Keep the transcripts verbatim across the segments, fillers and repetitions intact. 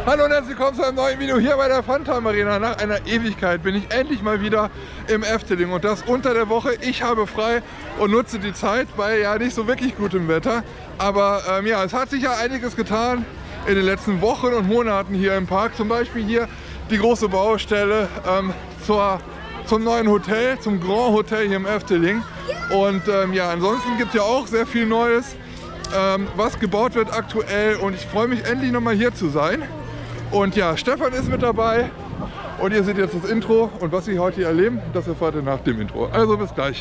Hallo und herzlich willkommen zu einem neuen Video hier bei der Funtime Arena. Nach einer Ewigkeit bin ich endlich mal wieder im Efteling und das unter der Woche. Ich habe frei und nutze die Zeit bei ja nicht so wirklich gutem Wetter. Aber ähm, ja, es hat sich ja einiges getan in den letzten Wochen und Monaten hier im Park. Zum Beispiel hier die große Baustelle ähm, zur, zum neuen Hotel, zum Grand Hotel hier im Efteling. Und ähm, ja, ansonsten gibt es ja auch sehr viel Neues, ähm, was gebaut wird aktuell. Und ich freue mich endlich nochmal hier zu sein. Und ja, Stefan ist mit dabei und ihr seht jetzt das Intro und was wir heute hier erleben, das erfahrt ihr nach dem Intro. Also bis gleich.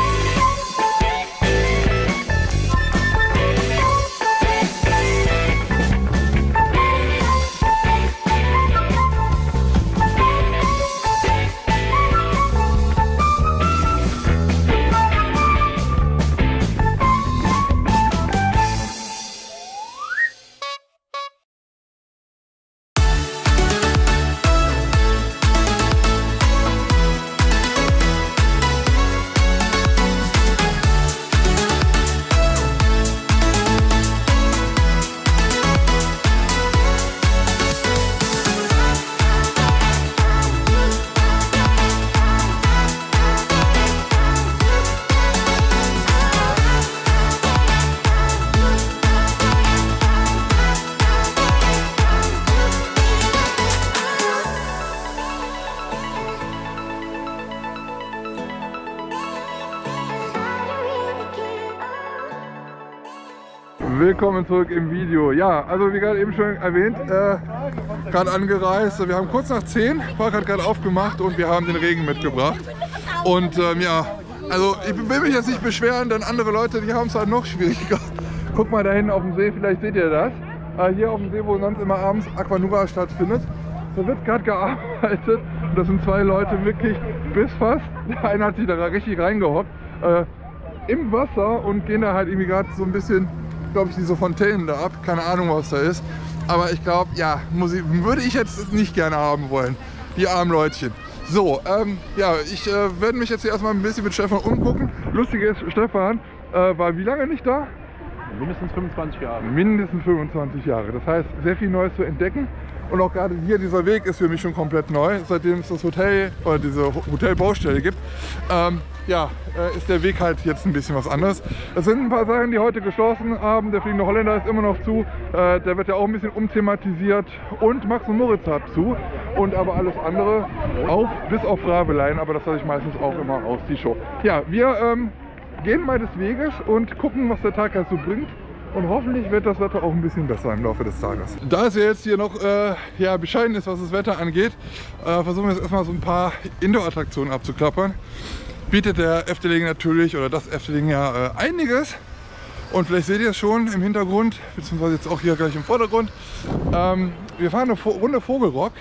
Willkommen zurück im Video. Ja, also wie gerade eben schon erwähnt, äh, gerade angereist. Wir haben kurz nach zehn, Park hat gerade aufgemacht und wir haben den Regen mitgebracht. Und ähm, ja, also ich will mich jetzt nicht beschweren, denn andere Leute, die haben es halt noch schwieriger. Guck mal da hinten auf dem See, vielleicht seht ihr das. Äh, hier auf dem See, wo sonst immer abends Aquanura stattfindet. Da wird gerade gearbeitet und das sind zwei Leute wirklich bis fast. Der eine hat sich da richtig reingehockt äh, im Wasser und gehen da halt irgendwie gerade so ein bisschen, glaube ich, diese Fontänen da ab. Keine Ahnung, was da ist. Aber ich glaube, ja, muss ich, würde ich jetzt nicht gerne haben wollen. Die armen Leutchen. So, ähm, ja, ich äh, werde mich jetzt hier erstmal ein bisschen mit Stefan umgucken. Lustig ist, Stefan äh, war wie lange nicht da? Mindestens fünfundzwanzig Jahre. Mindestens fünfundzwanzig Jahre. Das heißt, sehr viel Neues zu entdecken. Und auch gerade hier, dieser Weg ist für mich schon komplett neu. Seitdem es das Hotel oder diese Hotelbaustelle gibt, ähm, ja, äh, ist der Weg halt jetzt ein bisschen was anderes. Es sind ein paar Sachen, die heute geschlossen haben. Der Fliegende Holländer ist immer noch zu. Äh, der wird ja auch ein bisschen umthematisiert. Und Max und Moritz hat zu. Und aber alles andere auch, bis auf Ravelein. Aber das lasse ich meistens auch immer aus, die Show. Ja, wir ähm, gehen mal des Weges und gucken, was der Tag halt so bringt. Und hoffentlich wird das Wetter auch ein bisschen besser im Laufe des Tages. Da es ja jetzt hier noch äh, ja, bescheiden ist, was das Wetter angeht, äh, versuchen wir jetzt erstmal so ein paar Indoor-Attraktionen abzuklappern. Bietet der Efteling natürlich, oder das Efteling ja äh, einiges. Und vielleicht seht ihr es schon im Hintergrund, beziehungsweise jetzt auch hier gleich im Vordergrund. Ähm, wir fahren eine Runde Vogelrock.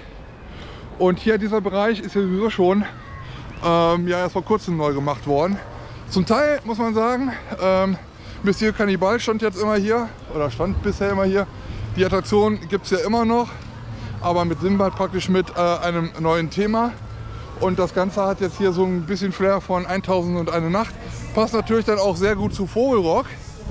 Und hier dieser Bereich ist ja sowieso schon ähm, ja, erst vor kurzem neu gemacht worden. Zum Teil muss man sagen, ähm, Monsieur Cannibal stand jetzt immer hier, oder stand bisher immer hier. Die Attraktion gibt es ja immer noch, aber mit Sinbad praktisch mit äh, einem neuen Thema. Und das Ganze hat jetzt hier so ein bisschen Flair von tausendundeine Nacht. Passt natürlich dann auch sehr gut zu Vogelrock.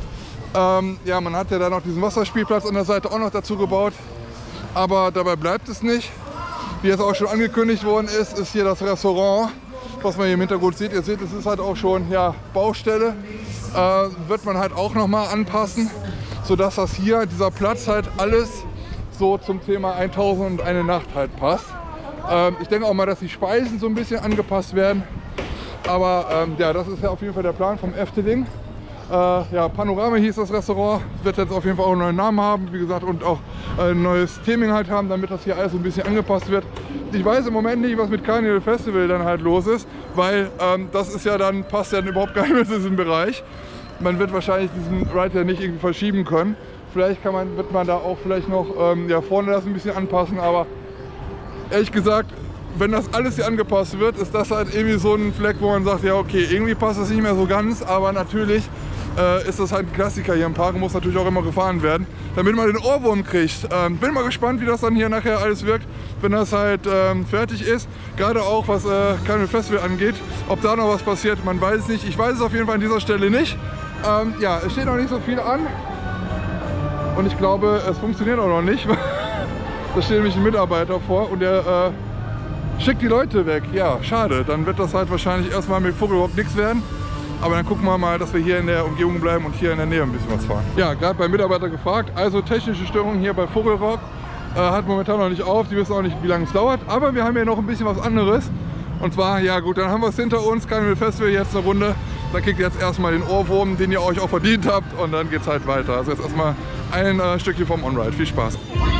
Ähm, ja, man hat ja dann noch diesen Wasserspielplatz an der Seite auch noch dazu gebaut. Aber dabei bleibt es nicht. Wie es auch schon angekündigt worden ist, ist hier das Restaurant, was man hier im Hintergrund sieht. Ihr seht, es ist halt auch schon ja, Baustelle. Äh, wird man halt auch noch mal anpassen, sodass das hier, dieser Platz halt alles so zum Thema tausendundeine Nacht halt passt. Ähm, ich denke auch mal, dass die Speisen so ein bisschen angepasst werden. Aber ähm, ja, das ist ja auf jeden Fall der Plan vom Efteling. Äh, ja, Panorama hieß das Restaurant, wird jetzt auf jeden Fall auch einen neuen Namen haben, wie gesagt, und auch ein neues Theming halt haben, damit das hier alles so ein bisschen angepasst wird. Ich weiß im Moment nicht, was mit Carnival Festival dann halt los ist, weil ähm, das ist ja dann, passt ja überhaupt gar nicht mehr zu diesem Bereich. Man wird wahrscheinlich diesen Ride ja nicht irgendwie verschieben können. Vielleicht kann man, wird man da auch vielleicht noch ähm, ja, vorne das ein bisschen anpassen, aber ehrlich gesagt, wenn das alles hier angepasst wird, ist das halt irgendwie so ein Fleck, wo man sagt, ja okay, irgendwie passt das nicht mehr so ganz, aber natürlich äh, ist das halt ein Klassiker hier im Park und muss natürlich auch immer gefahren werden, damit man den Ohrwurm kriegt. Ähm, bin mal gespannt, wie das dann hier nachher alles wirkt, wenn das halt ähm, fertig ist. Gerade auch was äh, Carnival Festival angeht, ob da noch was passiert, man weiß es nicht. Ich weiß es auf jeden Fall an dieser Stelle nicht. Ähm, ja, es steht noch nicht so viel an und ich glaube, es funktioniert auch noch nicht. Da steht nämlich ein Mitarbeiter vor und der äh, schickt die Leute weg. Ja, schade. Dann wird das halt wahrscheinlich erstmal mit Vogelrock nichts werden. Aber dann gucken wir mal, dass wir hier in der Umgebung bleiben und hier in der Nähe ein bisschen was fahren. Ja, gerade beim Mitarbeiter gefragt. Also technische Störungen hier bei Vogelrock. Äh, hat momentan noch nicht auf. Die wissen auch nicht, wie lange es dauert. Aber wir haben hier noch ein bisschen was anderes. Und zwar, ja gut, dann haben wir es hinter uns. Carnival Festival jetzt eine Runde. Dann kriegt ihr jetzt erstmal den Ohrwurm, den ihr euch auch verdient habt. Und dann geht es halt weiter. Also jetzt erstmal ein äh, Stückchen vom On-Ride. Viel Spaß.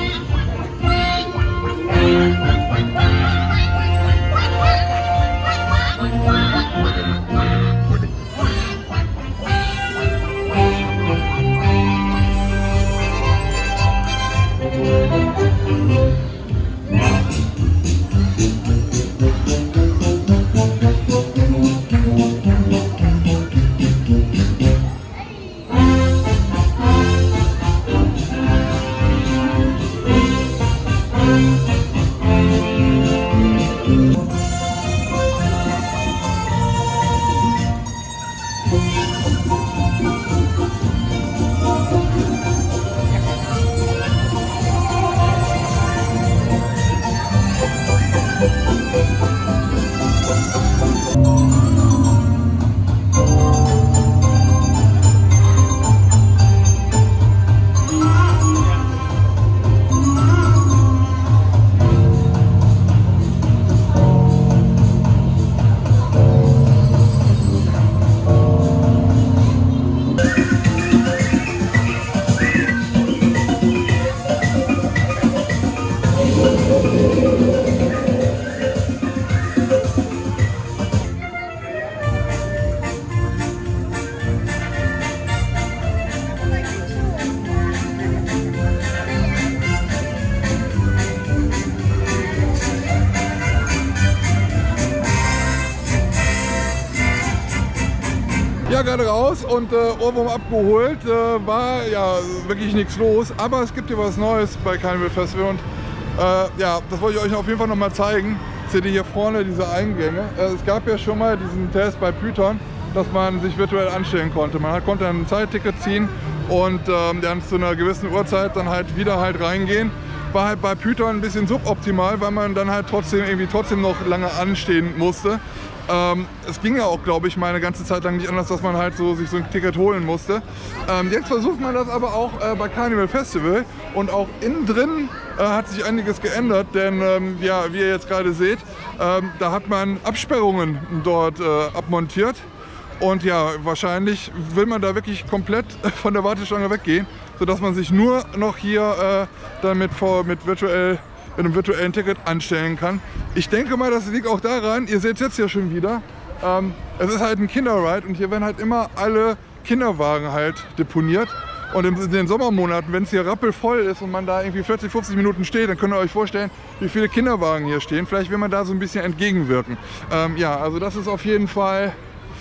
Ja, gerade raus und äh, Ohrwurm abgeholt. Äh, war ja wirklich nichts los, aber es gibt hier was Neues bei Carnival Festival und äh, ja, das wollte ich euch auf jeden Fall noch mal zeigen. Seht ihr hier vorne diese Eingänge? Äh, es gab ja schon mal diesen Test bei Python, dass man sich virtuell anstellen konnte. Man konnte ein Zeitticket ziehen und ähm, dann zu einer gewissen Uhrzeit dann halt wieder halt reingehen. War halt bei Python ein bisschen suboptimal, weil man dann halt trotzdem irgendwie trotzdem noch lange anstehen musste. Ähm, es ging ja auch, glaube ich, mal eine ganze Zeit lang nicht anders, dass man halt so sich so ein Ticket holen musste. Ähm, jetzt versucht man das aber auch äh, bei Carnival Festival und auch innen drin äh, hat sich einiges geändert, denn ähm, ja, wie ihr jetzt gerade seht, ähm, da hat man Absperrungen dort äh, abmontiert und ja, wahrscheinlich will man da wirklich komplett von der Warteschlange weggehen, sodass man sich nur noch hier äh, dann mit, mit virtuell mit einem virtuellen Ticket anstellen kann. Ich denke mal, das liegt auch daran, ihr seht es jetzt hier schon wieder, ähm, es ist halt ein Kinderride und hier werden halt immer alle Kinderwagen halt deponiert. Und in den Sommermonaten, wenn es hier rappelvoll ist und man da irgendwie vierzig, fünfzig Minuten steht, dann könnt ihr euch vorstellen, wie viele Kinderwagen hier stehen. Vielleicht will man da so ein bisschen entgegenwirken. Ähm, ja, also das ist auf jeden Fall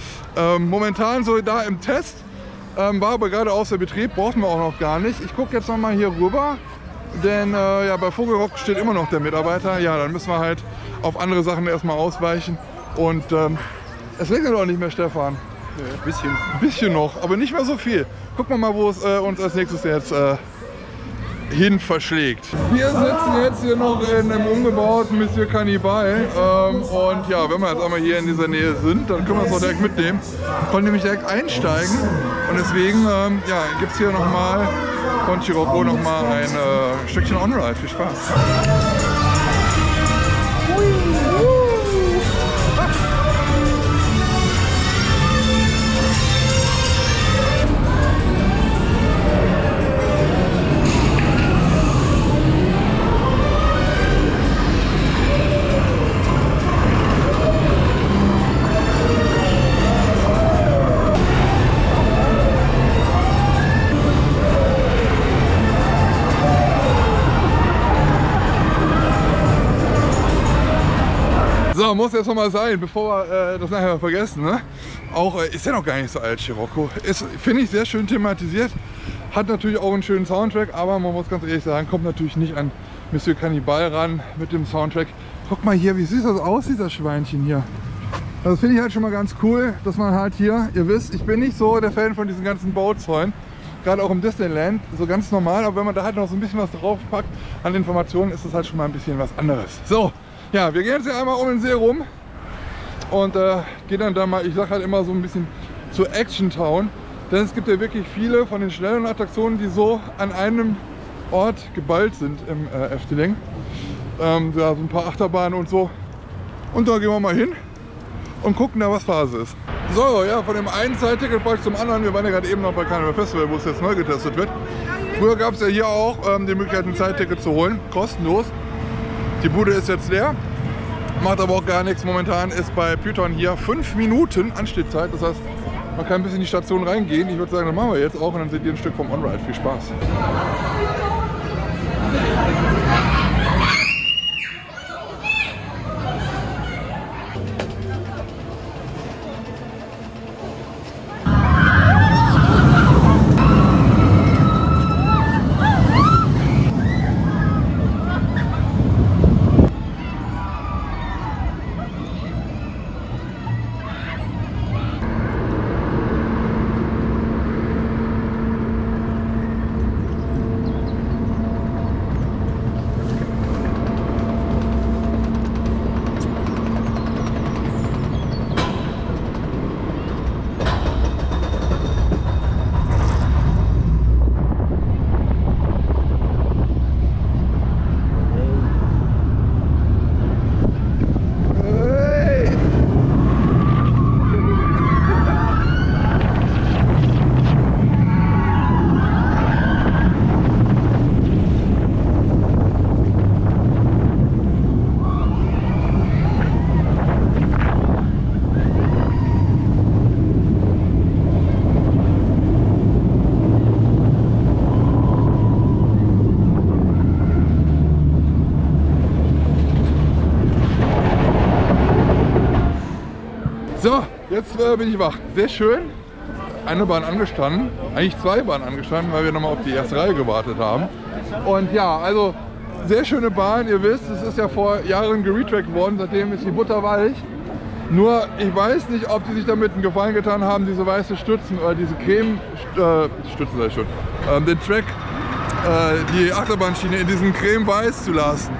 ähm, momentan so da im Test. Ähm, war aber gerade außer Betrieb, brauchten wir auch noch gar nicht. Ich gucke jetzt noch mal hier rüber. Denn äh, ja, bei Vogelrock steht immer noch der Mitarbeiter. Ja, dann müssen wir halt auf andere Sachen erstmal ausweichen. Und ähm, es regnet auch nicht mehr, Stefan. Ja, ein bisschen. Ein bisschen noch, aber nicht mehr so viel. Gucken wir mal, wo es äh, uns als nächstes jetzt äh, hin verschlägt. Wir sitzen jetzt hier noch in einem umgebauten Monsieur Cannibal. Ähm, und ja, wenn wir jetzt einmal hier in dieser Nähe sind, dann können wir es auch direkt mitnehmen. Wir können nämlich direkt einsteigen. Und deswegen ähm, ja, gibt es hier nochmal von Scirocco noch mal ein äh, Stückchen On-Ride. Viel Spaß! So, muss jetzt noch mal sein, bevor wir äh, das nachher vergessen. Ne? Auch äh, ist ja noch gar nicht so alt, Scirocco. Ist, finde ich, sehr schön thematisiert. Hat natürlich auch einen schönen Soundtrack, aber man muss ganz ehrlich sagen, kommt natürlich nicht an Monsieur Cannibal ran mit dem Soundtrack. Guck mal hier, wie süß das aussieht, das Schweinchen hier. Also das finde ich halt schon mal ganz cool, dass man halt hier, ihr wisst, ich bin nicht so der Fan von diesen ganzen Bauzäunen. gerade auch im Disneyland, so ganz normal, aber wenn man da halt noch so ein bisschen was draufpackt an Informationen, ist das halt schon mal ein bisschen was anderes. So, ja, wir gehen jetzt hier einmal um den See rum und äh, gehen dann da mal, ich sag halt immer so ein bisschen zur Action Town, denn es gibt ja wirklich viele von den schnellen Attraktionen, die so an einem Ort geballt sind im äh, Efteling. Ähm, ja, so ein paar Achterbahnen und so. Und da gehen wir mal hin und gucken da, was Phase ist. So, ja, von dem einen Zeitticket bald zum anderen. Wir waren ja gerade eben noch bei Carnival Festival, wo es jetzt neu getestet wird. Früher gab es ja hier auch ähm, die Möglichkeit, ein Zeitticket zu holen, kostenlos. Die Bude ist jetzt leer, macht aber auch gar nichts. Momentan ist bei Python hier fünf Minuten Anstehzeit. Das heißt, man kann bis in die Station reingehen. Ich würde sagen, das machen wir jetzt auch und dann seht ihr ein Stück vom On-Ride. Viel Spaß! So, jetzt äh, bin ich wach. Sehr schön. Eine Bahn angestanden, eigentlich zwei Bahnen angestanden, weil wir nochmal auf die erste Reihe gewartet haben. Und ja, also sehr schöne Bahn. Ihr wisst, es ist ja vor Jahren geretrackt worden, seitdem ist die butterweich. Nur, ich weiß nicht, ob die sich damit einen Gefallen getan haben, diese weiße Stützen oder diese Creme, äh, Stützen sei schon, äh, den Track, äh, die Achterbahnschiene in diesem Creme-Weiß zu lassen.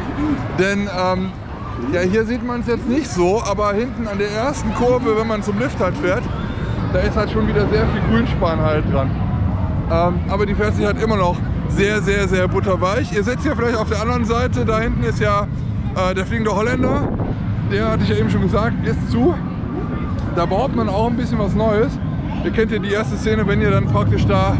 Denn ähm, ja, hier sieht man es jetzt nicht so, aber hinten an der ersten Kurve, wenn man zum Lift halt fährt, da ist halt schon wieder sehr viel Grünspan halt dran. Ähm, aber die fährt sich halt immer noch sehr, sehr, sehr butterweich. Ihr seht hier vielleicht auf der anderen Seite, da hinten ist ja äh, der fliegende Holländer. Der, hatte ich ja eben schon gesagt, ist zu. Da baut man auch ein bisschen was Neues. Ihr kennt ja die erste Szene, wenn ihr dann praktisch da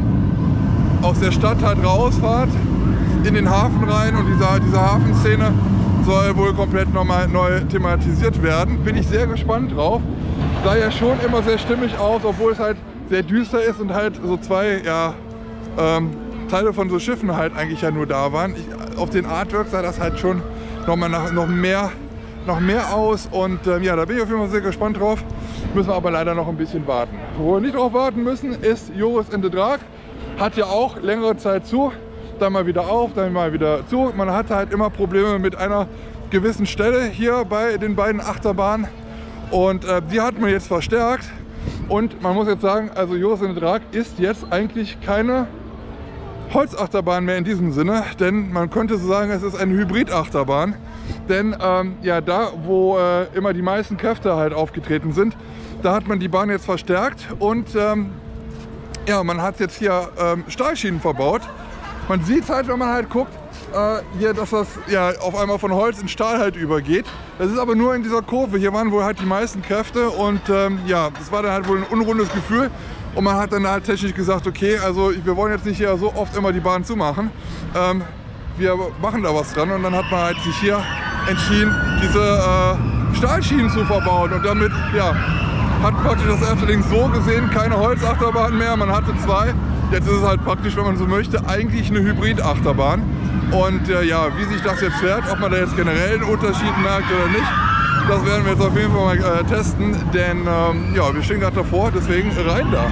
aus der Stadt halt rausfahrt, in den Hafen rein, und diese, diese Hafenszene soll wohl komplett nochmal neu thematisiert werden. Bin ich sehr gespannt drauf. Sah ja schon immer sehr stimmig aus, obwohl es halt sehr düster ist und halt so zwei ja, ähm, Teile von so Schiffen halt eigentlich ja nur da waren. Ich, auf den Artworks sah das halt schon nochmal nach, noch mehr noch mehr aus, und ähm, ja, da bin ich auf jeden Fall sehr gespannt drauf. Müssen wir aber leider noch ein bisschen warten. Wo wir nicht drauf warten müssen, ist Joris in the Draak. Hat ja auch längere Zeit zu, dann mal wieder auf, dann mal wieder zu. Man hatte halt immer Probleme mit einer gewissen Stelle hier bei den beiden Achterbahnen, und äh, die hat man jetzt verstärkt. Und man muss jetzt sagen, also Joris in the Draak ist jetzt eigentlich keine Holzachterbahn mehr in diesem Sinne, denn man könnte so sagen, es ist eine Hybridachterbahn. Denn ähm, ja, da, wo äh, immer die meisten Kräfte halt aufgetreten sind, da hat man die Bahn jetzt verstärkt, und ähm, ja, man hat jetzt hier ähm, Stahlschienen verbaut. Man sieht halt, wenn man halt guckt, äh, hier, dass das ja auf einmal von Holz in Stahl halt übergeht. Das ist aber nur in dieser Kurve. Hier waren wohl halt die meisten Kräfte, und ähm, ja, das war dann halt wohl ein unrundes Gefühl. Und man hat dann halt technisch gesagt, okay, also wir wollen jetzt nicht hier so oft immer die Bahn zumachen. Ähm, wir machen da was dran, und dann hat man halt sich hier entschieden, diese äh, Stahlschienen zu verbauen, und damit ja, hat praktisch das Efteling so gesehen keine Holzachterbahn mehr. Man hatte zwei. Jetzt ist es halt praktisch, wenn man so möchte, eigentlich eine Hybridachterbahn. Und äh, ja, wie sich das jetzt fährt, ob man da jetzt generell einen Unterschied merkt oder nicht, das werden wir jetzt auf jeden Fall mal äh, testen, denn ähm, ja, wir stehen gerade davor, deswegen rein da.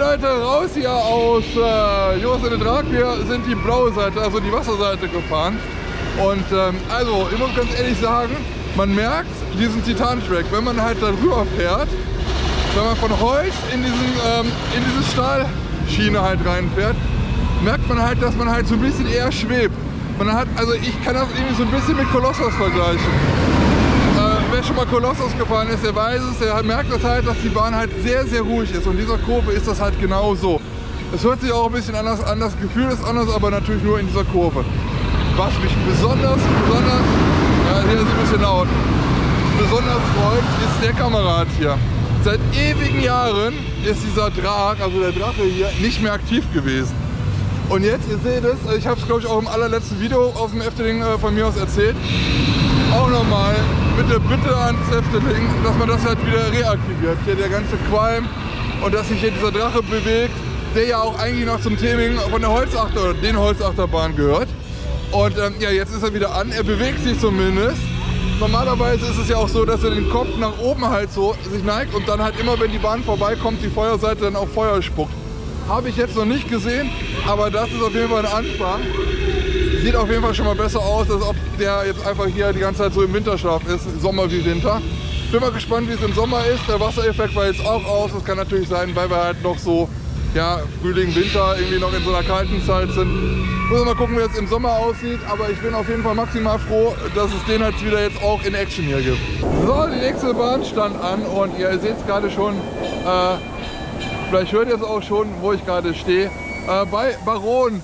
Seite raus hier aus äh, Joris in den Drag. Wir sind die blaue Seite, also die Wasserseite gefahren. Und ähm, also, ich muss ganz ehrlich sagen, man merkt diesen Titan-Track, wenn man halt darüber fährt, wenn man von Holz in, diesen, ähm, in diese Stahlschiene halt reinfährt, merkt man halt, dass man halt so ein bisschen eher schwebt. Man hat, also ich kann das irgendwie so ein bisschen mit Kolossos vergleichen. Äh, wer schon mal Kolossos gefahren ist, der weiß es, der merkt das halt, dass die Bahn halt sehr, sehr ruhig ist. Und in dieser Kurve ist das halt genau so. Es hört sich auch ein bisschen anders an, das Gefühl ist anders, aber natürlich nur in dieser Kurve. Was mich besonders, besonders, ja, hier ist ein bisschen laut, besonders freut, ist der Kamerad hier. Seit ewigen Jahren ist dieser Drag, also der Drache hier, nicht mehr aktiv gewesen. Und jetzt, ihr seht es, ich habe es glaube ich auch im allerletzten Video aus dem Efteling äh, von mir aus erzählt, auch nochmal mit der Bitte ans Efteling, dass man das halt wieder reaktiviert. Hier der ganze Qualm und dass sich hier dieser Drache bewegt, der ja auch eigentlich noch zum Theming von der Holzachter oder den Holzachterbahn gehört. Und ähm, ja, jetzt ist er wieder an, er bewegt sich zumindest. Normalerweise ist es ja auch so, dass er den Kopf nach oben halt so sich neigt und dann halt immer, wenn die Bahn vorbeikommt, die Feuerseite dann auch Feuer spuckt. Habe ich jetzt noch nicht gesehen, aber das ist auf jeden Fall ein Anfang. Sieht auf jeden Fall schon mal besser aus, als ob der jetzt einfach hier die ganze Zeit so im Winterschlaf ist, Sommer wie Winter. Bin mal gespannt, wie es im Sommer ist. Der Wassereffekt war jetzt auch aus. Das kann natürlich sein, weil wir halt noch so, ja, Frühling, Winter irgendwie noch in so einer kalten Zeit sind. Muss mal gucken, wie es im Sommer aussieht, aber ich bin auf jeden Fall maximal froh, dass es den halt wieder jetzt auch in Action hier gibt. So, die nächste Bahn stand an und ihr seht es gerade schon, äh, vielleicht hört ihr es auch schon, wo ich gerade stehe, äh, bei Baron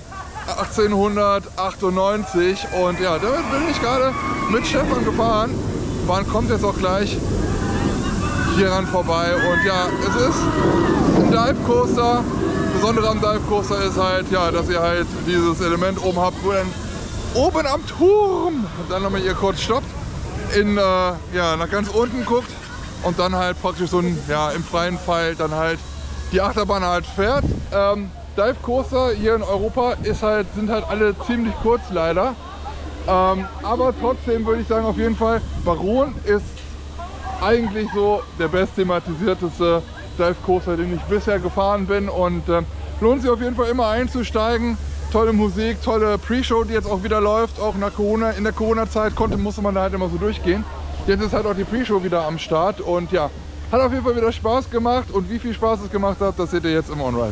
achtzehnhundertachtundneunzig und ja, damit bin ich gerade mit Stefan gefahren. Die Bahn kommt jetzt auch gleich hier ran vorbei und ja, es ist ein Dive Coaster. Das Besondere am Dive Coaster ist halt, ja, dass ihr halt dieses Element oben habt, wo dann oben am Turm dann nochmal ihr kurz stoppt, in, äh, ja, nach ganz unten guckt und dann halt praktisch so ein, ja, im freien Fall dann halt die Achterbahn halt fährt. Ähm, Dive Coaster hier in Europa ist halt, sind halt alle ziemlich kurz leider. Ähm, aber trotzdem würde ich sagen, auf jeden Fall, Baron ist eigentlich so der best thematisierteste Dive Coaster, den ich bisher gefahren bin und äh, lohnt sich auf jeden Fall immer einzusteigen. Tolle Musik, tolle Pre-Show, die jetzt auch wieder läuft, auch nach Corona. In der Corona-Zeit konnte, musste man da halt immer so durchgehen. Jetzt ist halt auch die Pre-Show wieder am Start und ja, hat auf jeden Fall wieder Spaß gemacht und wie viel Spaß es gemacht hat, das seht ihr jetzt im On-Ride.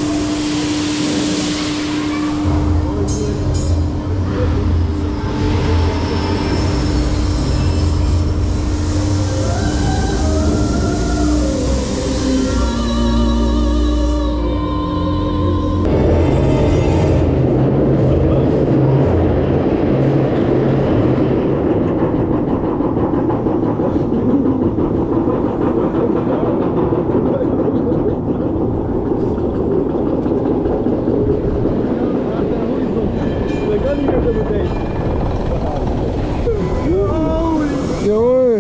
Jawohl!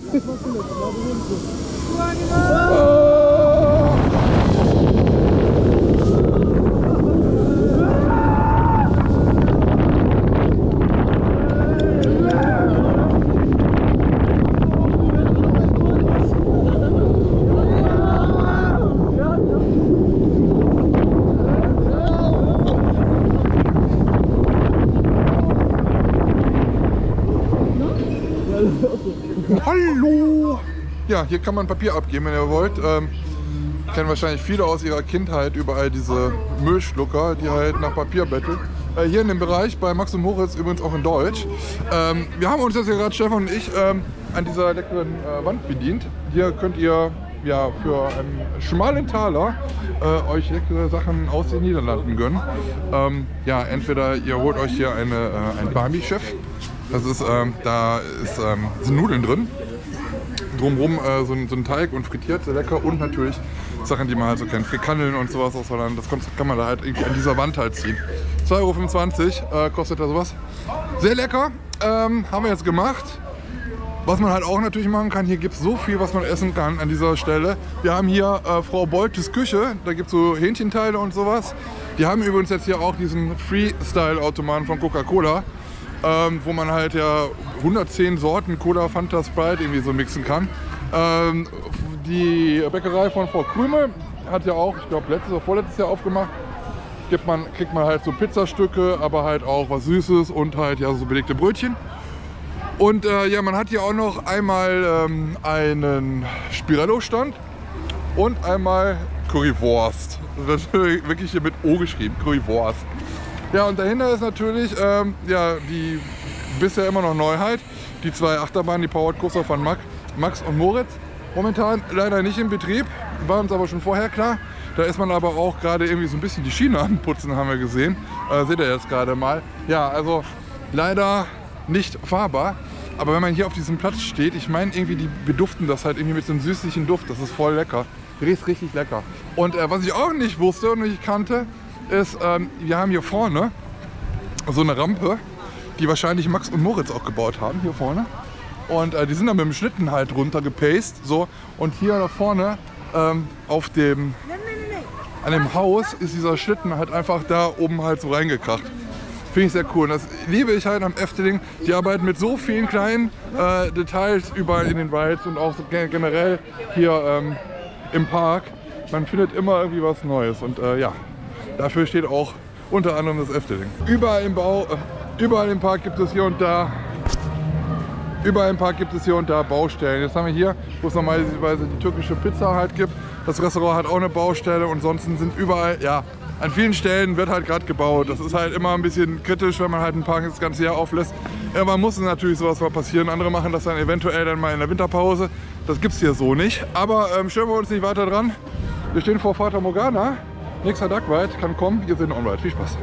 Hallo! Ja, hier kann man Papier abgeben, wenn ihr wollt. Ähm, kennen wahrscheinlich viele aus ihrer Kindheit überall diese Müllschlucker, die halt nach Papier betteln. Äh, hier in dem Bereich bei Max und Moritz übrigens auch in Deutsch. Ähm, wir haben uns jetzt hier gerade, Stefan und ich, ähm, an dieser leckeren äh, Wand bedient. Hier könnt ihr ja für einen schmalen Taler äh, euch leckere Sachen aus den Niederlanden gönnen. Ähm, ja, entweder ihr holt euch hier eine, äh, ein Barbie-Chef. Das ist, ähm, da ist, ähm, sind Nudeln drin, drumherum äh, so, ein, so ein Teig und frittiert, sehr lecker und natürlich Sachen, die man halt so kennt, Frikandeln und sowas aus Holland, das kann man da halt irgendwie an dieser Wand halt ziehen. zwei Euro fünfundzwanzig äh, kostet da sowas. Sehr lecker, ähm, haben wir jetzt gemacht. Was man halt auch natürlich machen kann, hier gibt es so viel, was man essen kann an dieser Stelle. Wir haben hier äh, Frau Beutes Küche, da gibt es so Hähnchenteile und sowas. Die haben übrigens jetzt hier auch diesen Freestyle-Automaten von Coca-Cola. Ähm, wo man halt ja hundertzehn Sorten Cola, Fanta, Sprite irgendwie so mixen kann. Ähm, die Bäckerei von Frau Krümel, hat ja auch, ich glaube letztes oder vorletztes Jahr aufgemacht. Gibt man, kriegt man halt so Pizzastücke, aber halt auch was Süßes und halt ja so belegte Brötchen. Und äh, ja, man hat hier auch noch einmal ähm, einen Spirello-Stand und einmal Currywurst. Das wird wirklich hier mit O geschrieben, Currywurst. Ja, und dahinter ist natürlich ähm, ja, die bisher immer noch Neuheit. Die zwei Achterbahnen, die Powered Coaster von Max und Moritz. Momentan leider nicht in Betrieb, war uns aber schon vorher klar. Da ist man aber auch gerade irgendwie so ein bisschen die Schiene anputzen, haben wir gesehen. Äh, seht ihr jetzt gerade mal. Ja, also leider nicht fahrbar. Aber wenn man hier auf diesem Platz steht, ich meine irgendwie, die beduften das halt irgendwie mit so einem süßlichen Duft. Das ist voll lecker. Riecht richtig lecker. Und äh, was ich auch nicht wusste und nicht kannte, ist, ähm, wir haben hier vorne so eine Rampe, die wahrscheinlich Max und Moritz auch gebaut haben, hier vorne. Und äh, die sind dann mit dem Schlitten halt runtergepaced. So. Und hier da vorne ähm, auf dem, an dem Haus ist dieser Schlitten halt einfach da oben halt so reingekracht. Finde ich sehr cool. Und das liebe ich halt am Efteling. Die arbeiten mit so vielen kleinen äh, Details überall in den Rides und auch so generell hier ähm, im Park. Man findet immer irgendwie was Neues. Und äh, ja, dafür steht auch unter anderem das Efteling. Überall im Bau, äh, überall im Park gibt es hier und da Überall im Park gibt es hier und da Baustellen. Jetzt haben wir hier, wo es normalerweise die türkische Pizza halt gibt. Das Restaurant hat auch eine Baustelle und ansonsten sind überall, ja, an vielen Stellen wird halt gerade gebaut. Das ist halt immer ein bisschen kritisch, wenn man halt einen Park das ganze Jahr auflässt. Irgendwann muss natürlich sowas mal passieren. Andere machen das dann eventuell dann mal in der Winterpause. Das gibt es hier so nicht. Aber ähm, stören wir uns nicht weiter dran. Wir stehen vor Fata Morgana. Nächster Duck Ride kann kommen. Wir sind on-ride. Viel Spaß.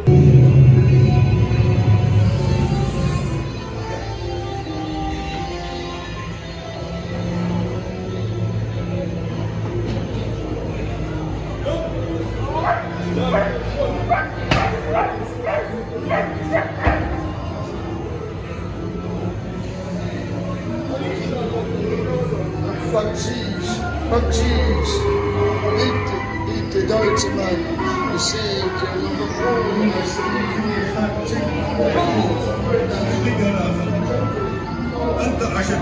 Fuck cheese, fuck cheese. Eat the, eat the Deutsche Mann. You see, you're the fool. أنت عشان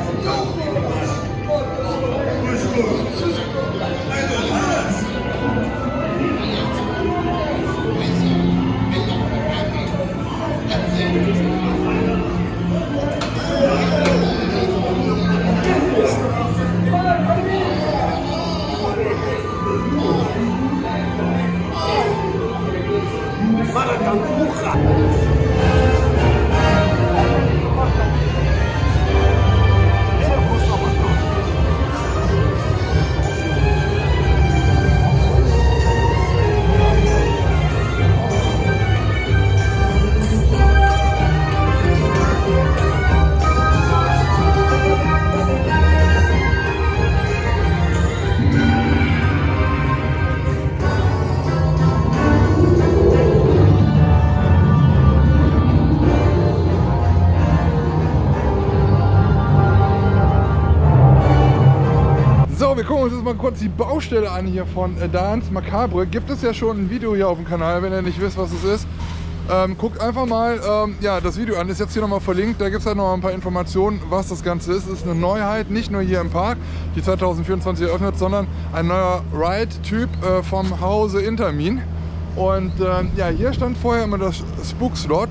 Wir gucken uns jetzt mal kurz die Baustelle an hier von äh, Danse Macabre. Gibt es ja schon ein Video hier auf dem Kanal, wenn ihr nicht wisst, was es ist. Ähm, guckt einfach mal ähm, ja, das Video an, ist jetzt hier nochmal verlinkt. Da gibt es halt noch ein paar Informationen, was das Ganze ist. Es ist eine Neuheit, nicht nur hier im Park, die zwanzig vierundzwanzig eröffnet, sondern ein neuer Ride-Typ äh, vom Hause Intermin. Und ähm, ja, hier stand vorher immer das Spook-Slot.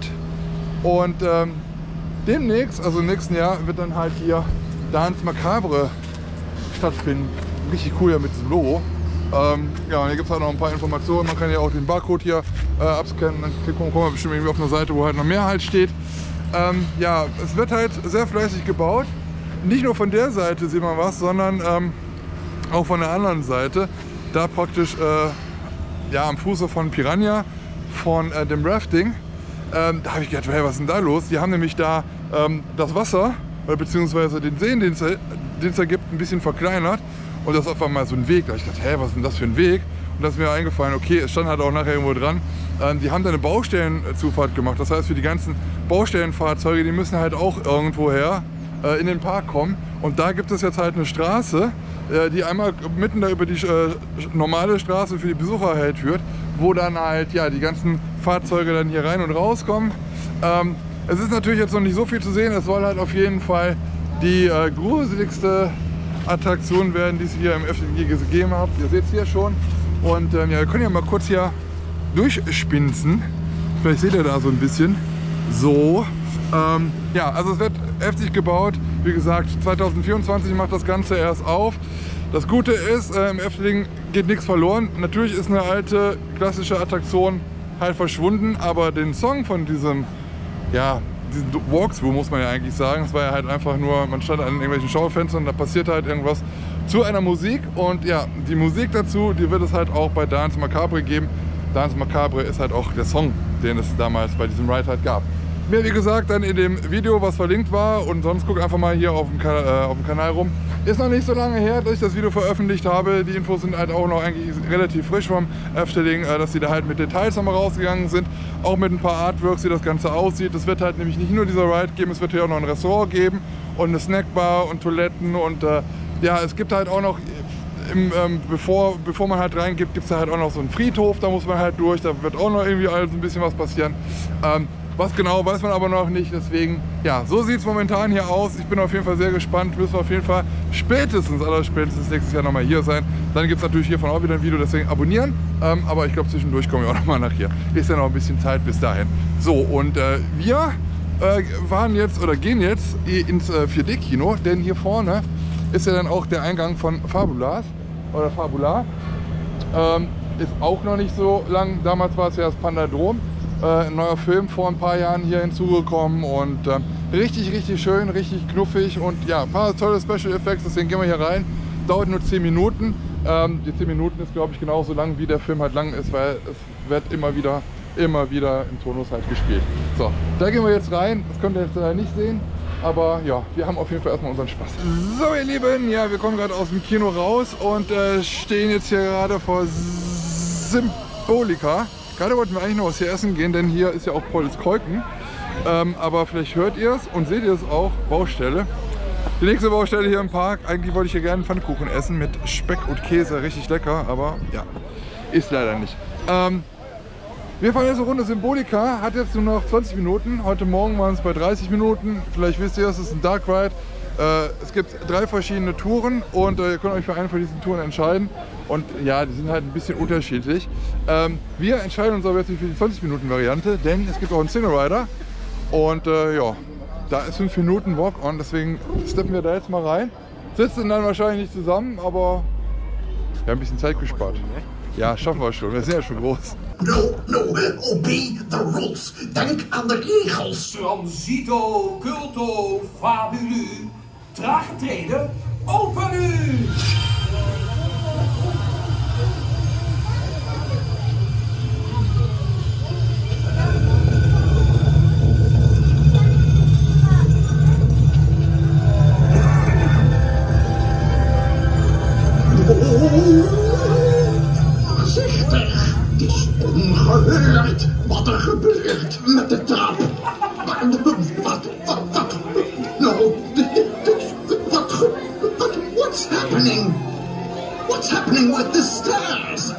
Und ähm, demnächst, also im nächsten Jahr, wird dann halt hier Danse Macabre stattfinden. Richtig cool ja mit diesem Logo. Ähm, ja, und hier gibt es halt noch ein paar Informationen. Man kann ja auch den Barcode hier äh, abscannen. Dann kommen wir bestimmt irgendwie auf eine Seite, wo halt noch mehr halt steht. Ähm, ja, es wird halt sehr fleißig gebaut. Nicht nur von der Seite sieht man was, sondern ähm, auch von der anderen Seite. Da praktisch äh, ja, am Fuße von Piranha, von äh, dem Rafting. Ähm, da habe ich gedacht, hey, was ist denn da los? Die haben nämlich da ähm, das Wasser, äh, beziehungsweise den See, den es den es da gibt, ein bisschen verkleinert. Und das ist auf einmal so ein Weg. Da habe ich gedacht, hä, was ist denn das für ein Weg? Und da ist mir eingefallen, okay, es stand halt auch nachher irgendwo dran, ähm, die haben da eine Baustellenzufahrt gemacht. Das heißt, für die ganzen Baustellenfahrzeuge, die müssen halt auch irgendwoher äh, in den Park kommen. Und da gibt es jetzt halt eine Straße, äh, die einmal mitten da über die äh, normale Straße für die Besucher halt führt, wo dann halt ja, die ganzen Fahrzeuge dann hier rein und rauskommen. Ähm, es ist natürlich jetzt noch nicht so viel zu sehen. Es soll halt auf jeden Fall die äh, gruseligste Attraktion werden, die es hier im F D G gegeben hat. Ihr seht es hier schon. Und ähm, ja, wir können ja mal kurz hier durchspinzen. Vielleicht seht ihr da so ein bisschen. So. Ähm, ja, also es wird heftig gebaut. Wie gesagt, zweitausendvierundzwanzig macht das Ganze erst auf. Das Gute ist, äh, im Efteling geht nichts verloren. Natürlich ist eine alte klassische Attraktion halt verschwunden, aber den Song von diesem, ja, diesen Walkthrough muss man ja eigentlich sagen, es war ja halt einfach nur, man stand an irgendwelchen Schaufenstern und da passiert halt irgendwas zu einer Musik. Und ja, die Musik dazu, die wird es halt auch bei Danse Macabre geben. Danse Macabre ist halt auch der Song, den es damals bei diesem Ride halt gab. Mehr wie gesagt dann in dem Video, was verlinkt war, und sonst guck einfach mal hier auf dem, Ka äh, auf dem Kanal rum. Ist noch nicht so lange her, dass ich das Video veröffentlicht habe. Die Infos sind halt auch noch eigentlich relativ frisch vom Efteling, äh, dass sie da halt mit Details nochmal rausgegangen sind. Auch mit ein paar Artworks, wie das Ganze aussieht. Es wird halt nämlich nicht nur dieser Ride geben, es wird hier auch noch ein Restaurant geben und eine Snackbar und Toiletten und äh, ja, es gibt halt auch noch, im, ähm, bevor, bevor man halt reingeht, gibt es halt auch noch so einen Friedhof, da muss man halt durch, da wird auch noch irgendwie alles ein bisschen was passieren. Ähm, Was genau, weiß man aber noch nicht, deswegen, ja, so sieht es momentan hier aus. Ich bin auf jeden Fall sehr gespannt, müssen wir auf jeden Fall spätestens, aller spätestens nächstes Jahr nochmal hier sein. Dann gibt es natürlich hiervon auch wieder ein Video, deswegen abonnieren. Ähm, aber ich glaube, zwischendurch kommen wir auch nochmal nach hier. Ist ja noch ein bisschen Zeit bis dahin. So, und äh, wir äh, waren jetzt, oder gehen jetzt ins äh, vier D Kino, denn hier vorne ist ja dann auch der Eingang von Fabulas, oder Fabular. Ähm, ist auch noch nicht so lang, damals war es ja das Pandadrom. Äh, ein neuer Film vor ein paar Jahren hier hinzugekommen und äh, richtig, richtig schön, richtig knuffig und ja, ein paar tolle Special Effects, deswegen gehen wir hier rein. Dauert nur zehn Minuten. Ähm, die zehn Minuten ist, glaube ich, genauso lang, wie der Film halt lang ist, weil es wird immer wieder, immer wieder im Tonus halt gespielt. So, da gehen wir jetzt rein. Das könnt ihr jetzt äh, nicht sehen, aber ja, wir haben auf jeden Fall erstmal unseren Spaß. So, ihr Lieben, ja, wir kommen gerade aus dem Kino raus und äh, stehen jetzt hier gerade vor Symbolica. Gerade wollten wir eigentlich noch was hier essen gehen, denn hier ist ja auch Polles Keuken. Ähm, aber vielleicht hört ihr es und seht ihr es auch, Baustelle. Die nächste Baustelle hier im Park. Eigentlich wollte ich hier gerne einen Pfannkuchen essen mit Speck und Käse, richtig lecker, aber ja, ist leider nicht. Ähm, wir fahren jetzt eine Runde Symbolica, hat jetzt nur noch zwanzig Minuten. Heute Morgen waren es bei dreißig Minuten. Vielleicht wisst ihr, es ist ein Dark Ride. Äh, es gibt drei verschiedene Touren und äh, ihr könnt euch für eine von diesen Touren entscheiden. Und ja, die sind halt ein bisschen unterschiedlich. Ähm, wir entscheiden uns aber jetzt für die zwanzig Minuten Variante, denn es gibt auch einen Single Rider. Und äh, ja, da ist fünf Minuten Walk-on, deswegen steppen wir da jetzt mal rein. Sitzen dann wahrscheinlich nicht zusammen, aber wir haben ein bisschen Zeit gespart. Ja, schaffen wir schon, wir sind ja schon groß. No, no, obey the rules. Denk aan de regels. Transito, culto, fabulu. Traag getreden, open u! Voorzichtig, het is ongehoord wat er gebeurt met de trap. Wat, wat, wat, nou, wat, wat, what's happening? What's happening with the stairs?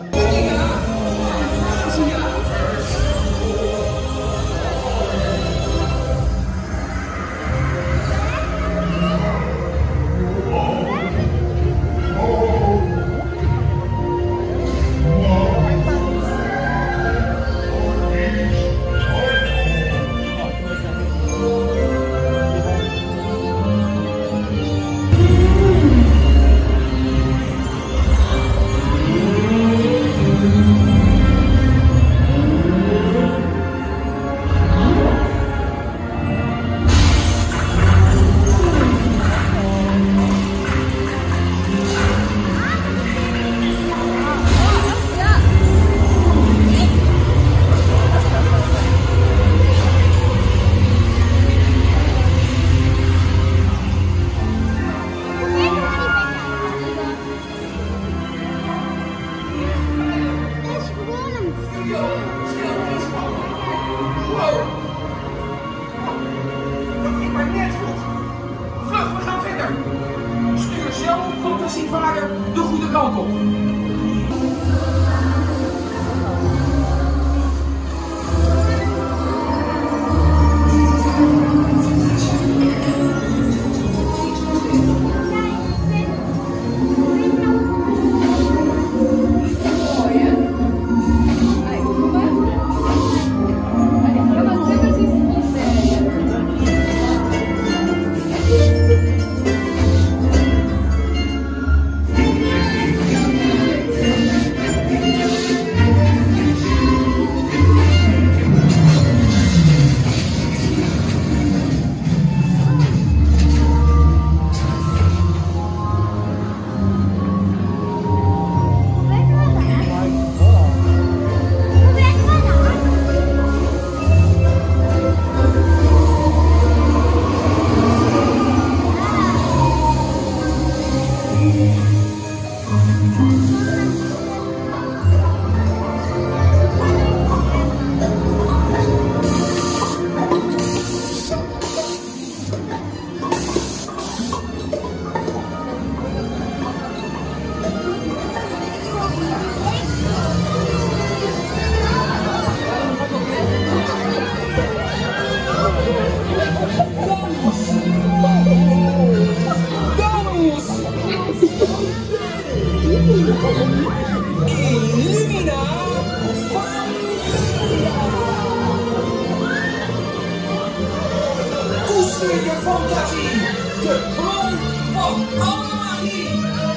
fantasievader de goede kant op. Zeker fantasie, de bron van alle magie.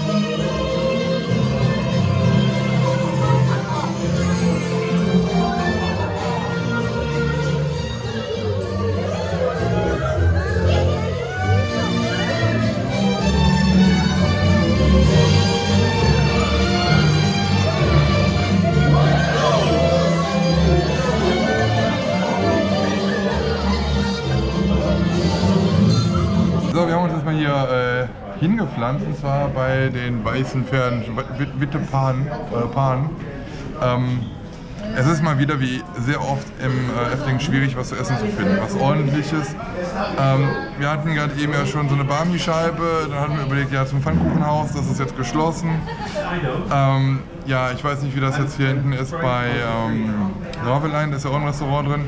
So, wir haben uns jetzt mal hier äh, hingepflanzt, und zwar bei den weißen Pferden, Witte Pan. Äh, Pan. Ähm, es ist mal wieder wie sehr oft im äh, Efteling schwierig, was zu essen zu finden, was ordentliches. Ähm, wir hatten gerade eben ja schon so eine Barmi-Scheibe, dann hatten wir überlegt, ja zum Pfannkuchenhaus, das ist jetzt geschlossen. Ähm, ja, ich weiß nicht, wie das jetzt hier hinten ist bei ähm, Ravelein, da ist ja auch ein Restaurant drin.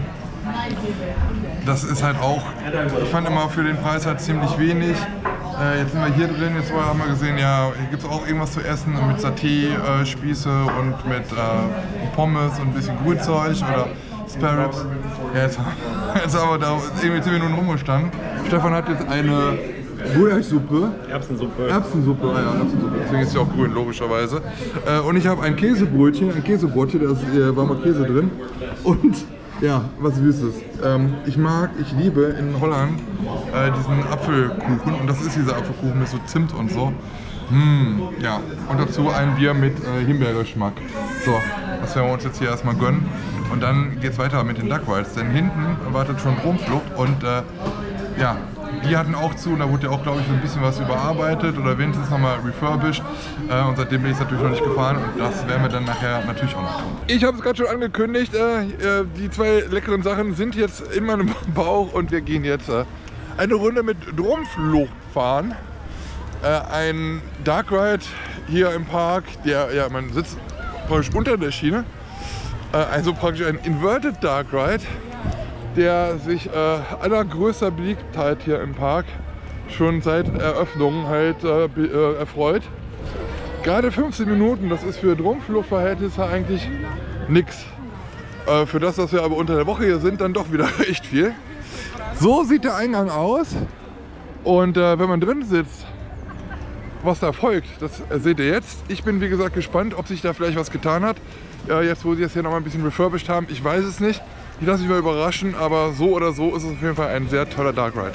Das ist halt auch, ich fand immer für den Preis halt ziemlich wenig. Äh, jetzt sind wir hier drin, jetzt haben wir gesehen, ja, hier gibt es auch irgendwas zu essen mit Saté-Spieße äh, und mit äh, Pommes und ein bisschen Grünzeug oder Spare Ribs. Ja, jetzt, jetzt haben wir da irgendwie zehn Minuten rumgestanden. Stefan hat jetzt eine Gulaschsuppe. Erbsensuppe. Erbsensuppe, ja, Erbsensuppe. Deswegen ist sie auch grün, logischerweise. Äh, und ich habe ein Käsebrötchen, ein Käsebrötchen, da ist äh, warmer Käse drin. Und ja, was Süßes. Ähm, ich mag, ich liebe in Holland äh, diesen Apfelkuchen. Und das ist dieser Apfelkuchen mit so Zimt und so. Mmh, ja, und dazu ein Bier mit äh, Himbeergeschmack. So, das werden wir uns jetzt hier erstmal gönnen. Und dann geht es weiter mit den Duck Rides. Denn hinten wartet schon Dromflucht und äh, ja, die hatten auch zu und da wurde ja auch, glaube ich, ein bisschen was überarbeitet oder wenigstens nochmal refurbished. Äh, und seitdem bin ich natürlich noch nicht gefahren und das werden wir dann nachher natürlich auch noch tun. Ich habe es gerade schon angekündigt, äh, äh, die zwei leckeren Sachen sind jetzt in meinem Bauch und wir gehen jetzt äh, eine Runde mit Dromflucht fahren. Äh, ein Dark Ride hier im Park, der, ja, man sitzt praktisch unter der Schiene. Äh, also praktisch ein Inverted Dark Ride, der sich äh, allergrößter Beliebtheit hier im Park schon seit Eröffnung halt äh, äh, erfreut. Gerade fünfzehn Minuten, das ist für Dromfluchtverhältnisse eigentlich nix. Äh, für das, dass wir aber unter der Woche hier sind, dann doch wieder echt viel. So sieht der Eingang aus und äh, wenn man drin sitzt, was da folgt, das seht ihr jetzt. Ich bin wie gesagt gespannt, ob sich da vielleicht was getan hat. Äh, jetzt wo sie es hier noch mal ein bisschen refurbished haben, ich weiß es nicht. Ich lasse mich mal überraschen, aber so oder so ist es auf jeden Fall ein sehr toller Dark Ride.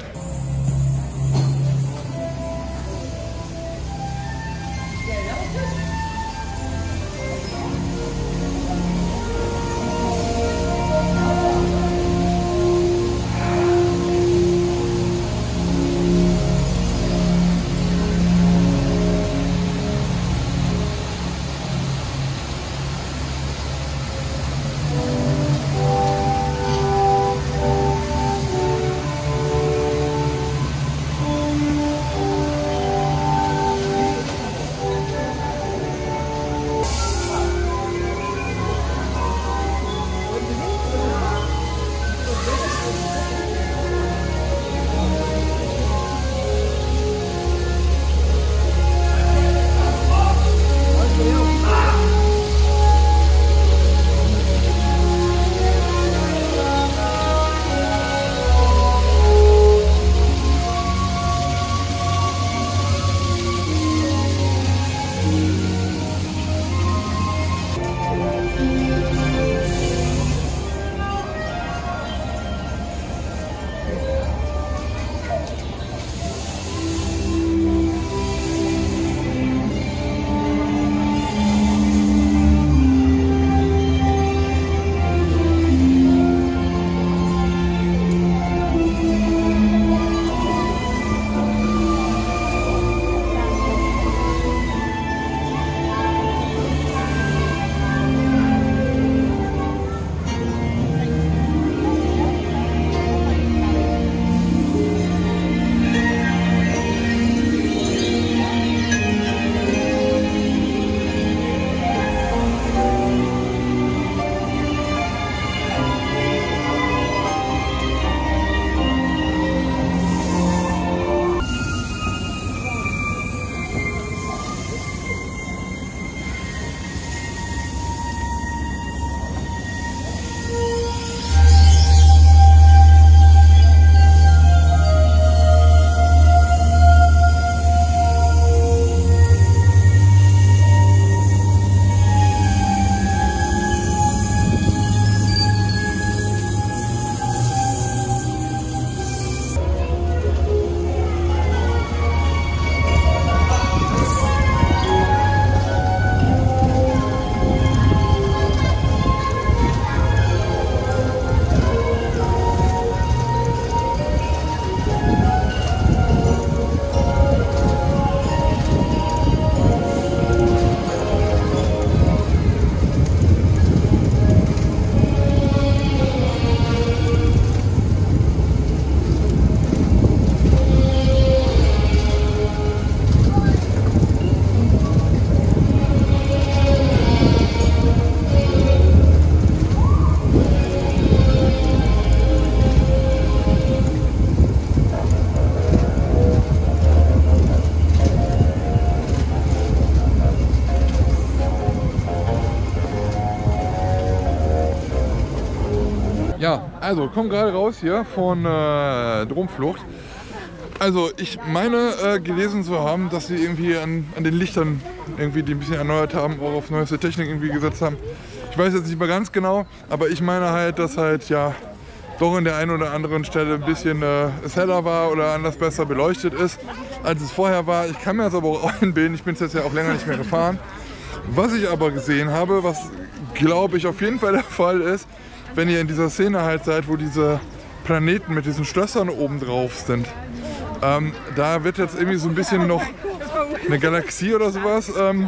Ja, also komm gerade raus hier von äh, Dromflucht. Also ich meine äh, gelesen zu haben, dass sie irgendwie an, an den Lichtern irgendwie die ein bisschen erneuert haben, auch auf neueste Technik irgendwie gesetzt haben. Ich weiß jetzt nicht mehr ganz genau, aber ich meine halt, dass halt ja doch in der einen oder anderen Stelle ein bisschen äh, es heller war oder anders besser beleuchtet ist, als es vorher war. Ich kann mir das aber auch einbilden, ich bin es jetzt ja auch länger nicht mehr gefahren. Was ich aber gesehen habe, was glaube ich auf jeden Fall der Fall ist, wenn ihr in dieser Szene halt seid, wo diese Planeten mit diesen Schlössern oben drauf sind. Ähm, da wird jetzt irgendwie so ein bisschen noch eine Galaxie oder sowas ähm,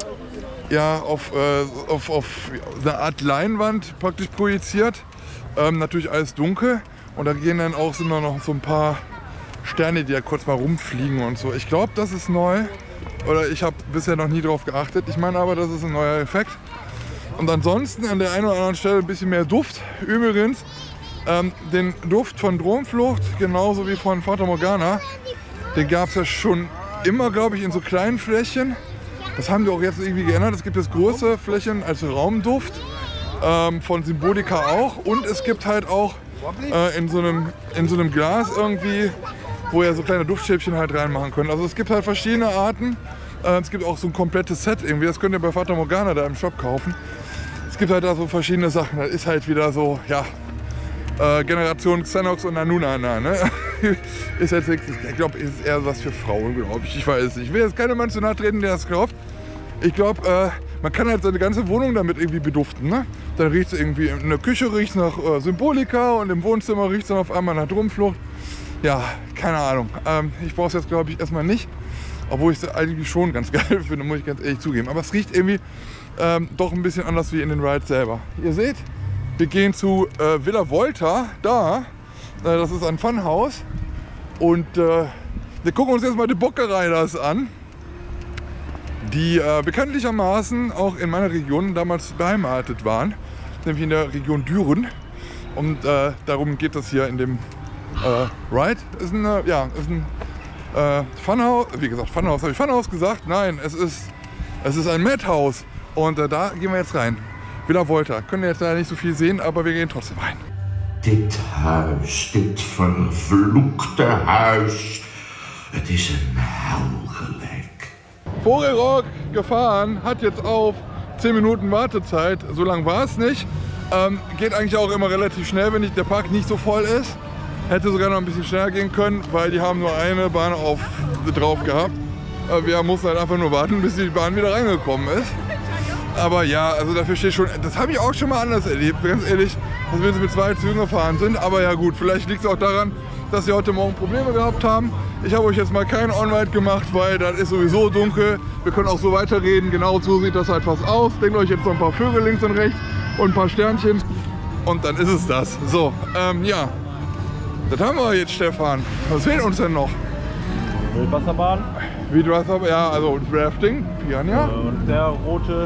ja, auf, äh, auf, auf eine Art Leinwand praktisch projiziert. Ähm, natürlich alles dunkel und da gehen dann auch sind noch so ein paar Sterne, die ja kurz mal rumfliegen und so. Ich glaube, das ist neu oder ich habe bisher noch nie drauf geachtet. Ich meine aber, das ist ein neuer Effekt. Und ansonsten an der einen oder anderen Stelle ein bisschen mehr Duft. Übrigens, ähm, den Duft von Dromflucht, genauso wie von Fata Morgana, den gab es ja schon immer, glaube ich, in so kleinen Fläschchen. Das haben die auch jetzt irgendwie geändert. Es gibt jetzt große Fläschchen als Raumduft, ähm, von Symbolica auch. Und es gibt halt auch äh, in, so einem, in so einem Glas irgendwie, wo ihr so kleine Duftstäbchen halt reinmachen könnt. Also es gibt halt verschiedene Arten. Äh, es gibt auch so ein komplettes Set irgendwie. Das könnt ihr bei Fata Morgana da im Shop kaufen. Es gibt halt da so verschiedene Sachen. Das ist halt wieder so, ja, äh, Generation Xenox und Nanunana, ne? Ist jetzt, ich glaube, ist eher was für Frauen, glaube ich. Ich weiß es nicht. Ich will jetzt keinem Mann zu nahe treten, der das kauft. Ich glaube, äh, man kann halt seine ganze Wohnung damit irgendwie beduften, ne? Dann riecht es irgendwie, in der Küche riecht es nach äh, Symbolica und im Wohnzimmer riecht es dann auf einmal nach Dromflucht. Ja, keine Ahnung. Ähm, ich brauche es jetzt, glaube ich, erstmal nicht. Obwohl ich es eigentlich schon ganz geil finde, muss ich ganz ehrlich zugeben. Aber es riecht irgendwie ähm, doch ein bisschen anders wie in den Rides selber. Ihr seht, wir gehen zu äh, Villa Volta, da. Äh, das ist ein Funhaus. Und äh, wir gucken uns jetzt mal die Bocca-Riders an, die äh, bekanntlichermaßen auch in meiner Region damals beheimatet waren. Nämlich in der Region Düren. Und äh, darum geht es hier in dem äh, Ride. Ist ein, äh, ja, ist ein äh, Funhaus. Wie gesagt, Funhaus. Habe ich Funhaus gesagt? Nein, es ist, es ist ein Madhouse. Und äh, da gehen wir jetzt rein. Villa Volta. Können wir jetzt leider nicht so viel sehen, aber wir gehen trotzdem rein. Dit huis, dit vervloekte huis. Het is een hel gelijk. Vogelrock gefahren, hat jetzt auf zehn Minuten Wartezeit. So lang war es nicht. Ähm, geht eigentlich auch immer relativ schnell, wenn nicht, der Park nicht so voll ist. Hätte sogar noch ein bisschen schneller gehen können, weil die haben nur eine Bahn auf, drauf gehabt. Äh, wir mussten halt einfach nur warten, bis die Bahn wieder reingekommen ist. Aber ja, also dafür steht schon, das habe ich auch schon mal anders erlebt, ganz ehrlich, dass wir mit zwei Zügen gefahren sind. Aber ja gut, vielleicht liegt es auch daran, dass wir heute Morgen Probleme gehabt haben. Ich habe euch jetzt mal keinen On-Ride gemacht, weil das ist sowieso dunkel. Wir können auch so weiterreden, genau so sieht das halt fast aus. Denkt euch jetzt noch ein paar Vögel links und rechts und ein paar Sternchen und dann ist es das. So, ähm, ja, das haben wir jetzt, Stefan. Was fehlt uns denn noch? Wildwasserbahn. Wildwasserbahn, ja, also Rafting, Piranha. Und der rote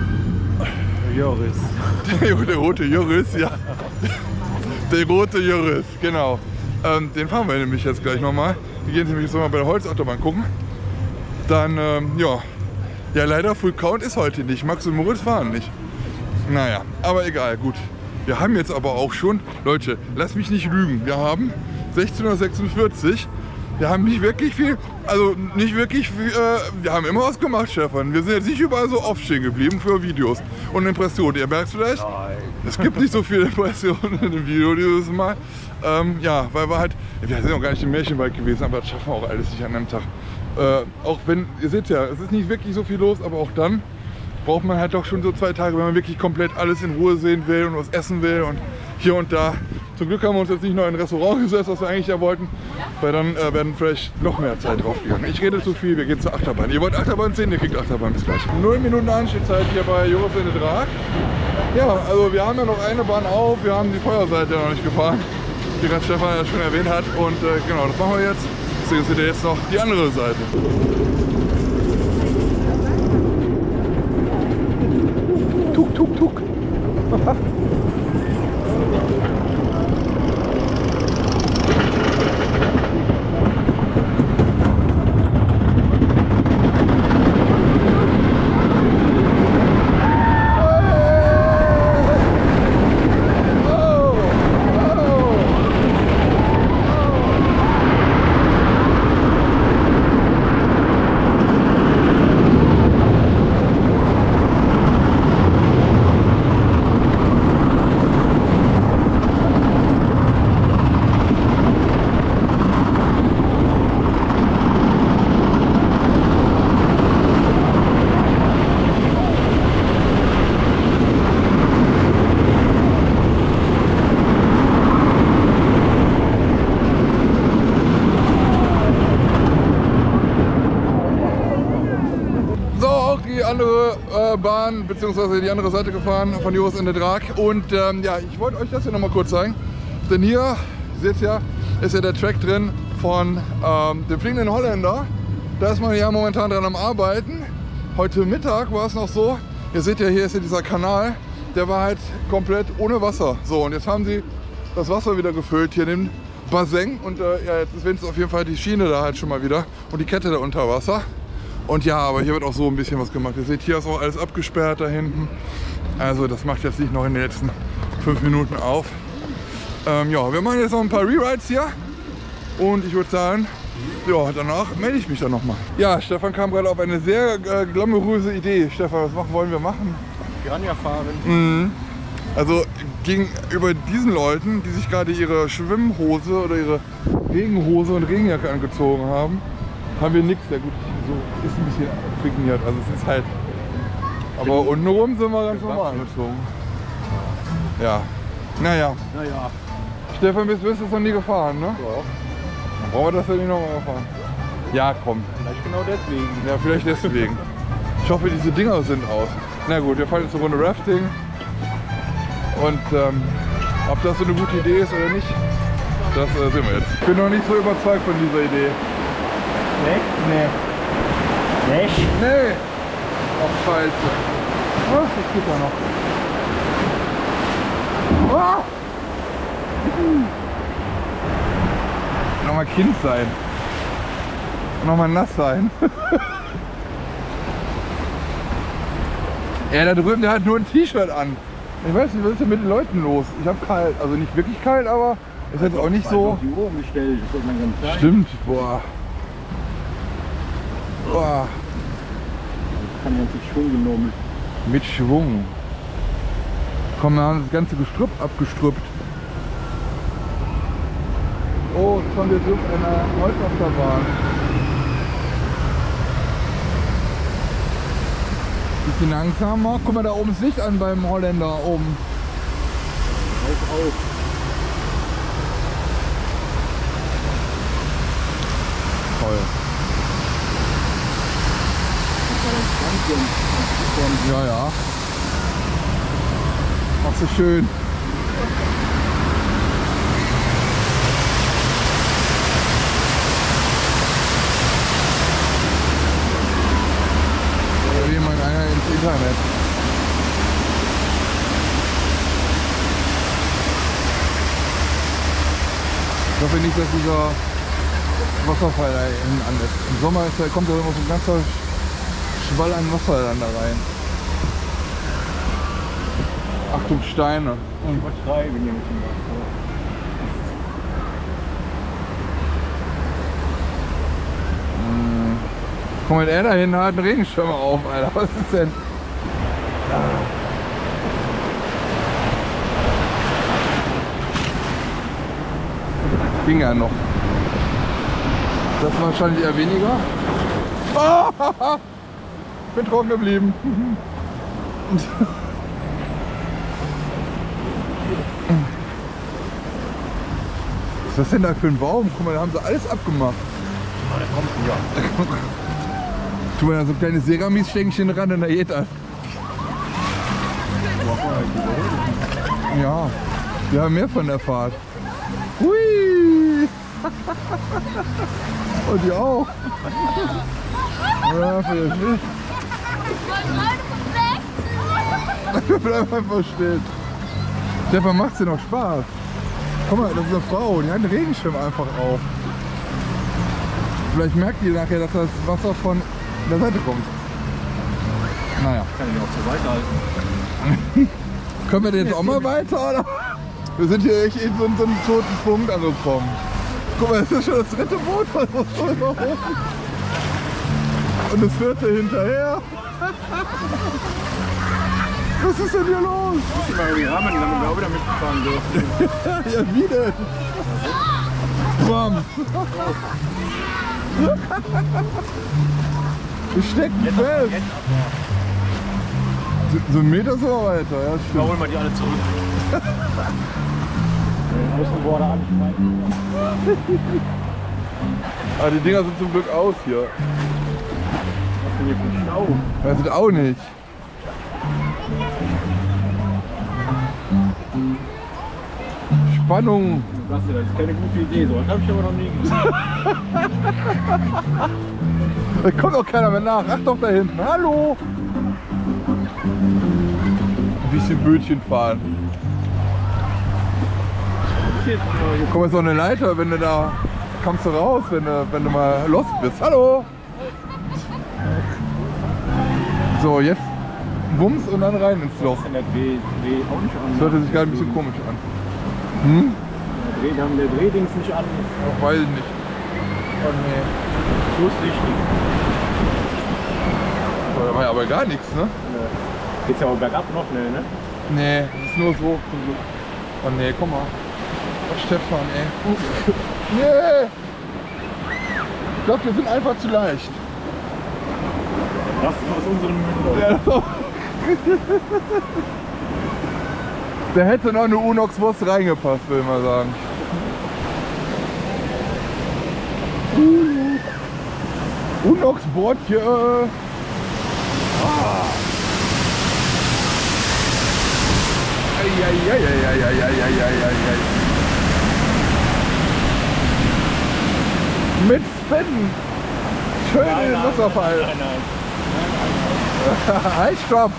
Joris. Der, der rote Joris, ja. Der rote Joris, genau. Ähm, den fahren wir nämlich jetzt gleich nochmal. Wir gehen nämlich jetzt nochmal bei der Holzautobahn gucken. Dann, ähm, ja. Ja, leider Full Count ist heute nicht. Max und Moritz fahren nicht. Naja, aber egal, gut. Wir haben jetzt aber auch schon, Leute, lasst mich nicht lügen. Wir haben sechzehn Uhr sechsundvierzig. Wir haben nicht wirklich viel, also nicht wirklich viel, äh, wir haben immer was gemacht, Stefan. Wir sind jetzt nicht überall so oft stehen geblieben für Videos und Impressionen. Ihr merkt vielleicht, Nein. Es gibt nicht so viele Impressionen in dem Video dieses Mal. Ähm, ja, weil wir halt, wir sind auch gar nicht im Märchenwald gewesen, aber das schaffen wir auch alles nicht an einem Tag. Äh, auch wenn, ihr seht ja, es ist nicht wirklich so viel los, aber auch dann braucht man halt doch schon so zwei Tage, wenn man wirklich komplett alles in Ruhe sehen will und was essen will und hier und da. Zum Glück haben wir uns jetzt nicht noch in ein Restaurant gesetzt, was wir eigentlich ja wollten, weil dann äh, werden vielleicht noch mehr Zeit drauf gegangen. Ich rede zu viel, wir gehen zur Achterbahn. Ihr wollt Achterbahn sehen, ihr kriegt Achterbahn bis gleich. Null Minuten Anstehzeit hier bei Joris in den Drag. Ja, also wir haben ja noch eine Bahn auf, wir haben die Feuerseite ja noch nicht gefahren, wie gerade Stefan ja schon erwähnt hat. Und äh, genau, das machen wir jetzt. Deswegen seht ihr jetzt noch die andere Seite. Tuk, tuk, tuk. gefahren, beziehungsweise die andere Seite gefahren von Joris in der Draag. Und ähm, ja, ich wollte euch das hier nochmal kurz zeigen. Denn hier, ihr seht ja, ist ja der Track drin von ähm, dem fliegenden Holländer. Da ist man ja momentan dran am Arbeiten. Heute Mittag war es noch so, ihr seht ja, hier ist ja dieser Kanal, der war halt komplett ohne Wasser. So, und jetzt haben sie das Wasser wieder gefüllt hier in den Bassin. Und äh, ja, jetzt ist wenigstens auf jeden Fall die Schiene da halt schon mal wieder und die Kette da unter Wasser. Und ja, aber hier wird auch so ein bisschen was gemacht. Ihr seht, hier ist auch alles abgesperrt da hinten. Also das macht jetzt nicht noch in den letzten fünf Minuten auf. Ähm, ja, wir machen jetzt noch ein paar Rewrites hier. Und ich würde sagen, ja, danach melde ich mich dann nochmal. Ja, Stefan kam gerade auf eine sehr äh, glamouröse Idee. Stefan, was machen, wollen wir machen? Piranha fahren. Mhm. Also gegenüber diesen Leuten, die sich gerade ihre Schwimmhose oder ihre Regenhose und Regenjacke angezogen haben, haben wir nichts. Ja gut, so ist ein bisschen prägniert. Also es ist halt. Aber untenrum sind wir ganz normal angezogen. Ja. Naja. Naja. Stefan, bist du es noch nie gefahren, ne? Ja. Dann brauchen wir das ja nicht nochmal fahren. Ja, komm. Vielleicht genau deswegen. Ja, vielleicht deswegen. Ich hoffe, diese Dinger sind aus. Na gut, wir fahren jetzt eine Runde Rafting. Und ähm, ob das so eine gute Idee ist oder nicht, das äh, sehen wir jetzt. Ich bin noch nicht so überzeugt von dieser Idee. Nee? Nee. Nicht? Nee. Ach, scheiße. Ach, das geht ja noch. Ah! Nochmal Kind sein. Nochmal nass sein. Ja, da drüben, der hat nur ein T-Shirt an. Ich weiß nicht, was ist denn mit den Leuten los? Ich habe kalt, also nicht wirklich kalt, aber ist jetzt auch nicht so. Die Uhr umgestellt, das ist ganz klar. Stimmt, boah. Boah. Das kann ganz mit Schwung genommen. Mit Schwung. Komm, wir haben das ganze Gestrüpp abgestrüppt. Oh, jetzt kommt jetzt eine Holzachterbahn. Bisschen langsamer. Guck mal, da oben ist Licht an beim Holländer oben. Auf, auf. Toll. Ja, ja. Ach, so schön. Da will jemand einer ins Internet. Ich hoffe nicht, dass dieser Wasserfall da hinten an ist. Im Sommer ist, da kommt da immer so ein ganzer Schwall an Wasser dann da rein. Achtung, Steine. Und übertreiben hier mit dem Wasser. Hm. Guck mal, er da hinten hat einen Regenschirm auf, Alter. Was ist denn? Ging ja noch. Das war wahrscheinlich eher weniger. Oh, bin trocken geblieben. Was ist das denn da für ein Baum? Guck mal, da haben sie alles abgemacht. Oh, der kommt ja. Tu mal da so ein kleines Seramis-Stängchen ran und da geht das. Ja, wir haben mehr von der Fahrt. Hui! Und die auch. Ja, für den Schnitt. Wir bleiben einfach still. Stefan, macht's dir noch Spaß? Guck mal, das ist eine Frau, die hat einen Regenschirm einfach auf. Vielleicht merkt ihr nachher, dass das Wasser von der Seite kommt. Naja. Kann ich auch zur Seite halten. Können wir denn jetzt auch mal weiter, oder? Wir sind hier echt in so, so einem toten Punkt angekommen. Guck mal, das ist schon das dritte Boot, was muss so immer hoch. Und das vierte hinterher. Was ist denn hier los? Ich muss mal irgendwie rammen, damit wir auch wieder mitfahren dürfen. Ja, wie denn? Bam. Ich steck fest. So einen Meter so weiter, ja, Da stimmt. holen wir die alle zurück. Außenborder anschneiden. Ah, die Dinger sind zum Glück aus hier. Was ist denn hier für ein Stau? Das sind auch nicht. Spannung. Das ist keine gute Idee, so habe ich aber noch nie gesehen. Da kommt auch keiner mehr nach. Ach doch, da hinten. Hallo. Ein bisschen Bötchen fahren. Komm, ist doch eine Leiter, wenn du da kommst du raus, wenn du, wenn du mal lost bist. Hallo. So, jetzt Bums und dann rein ins Loch. Der Dreh, Dreh auch nicht an. Das hörte sich gerade ein bisschen komisch an. Hm? Der Dreh, haben der Drehdings nicht an. Ach, weiß ich nicht. Oh nee. So ist richtig. Oh, da war ja aber gar nichts, ne? Geht's ja auch bergab noch, ne? ne? Nee, das ist nur so zum Glück. Oh nee, komm mal. Oh, Stefan, ey. Nee! Ich glaube, wir sind einfach zu leicht. Das ist aus unserem Münder. Ja, da hätte noch eine Unox-Wurst reingepasst, will ich mal sagen. Uh, Unox-Bordchen. Ah. Eieieiei. Mit Spinnen. Schön in den Wasserfall. Nein, nein. nein, nein. Halt, stopp!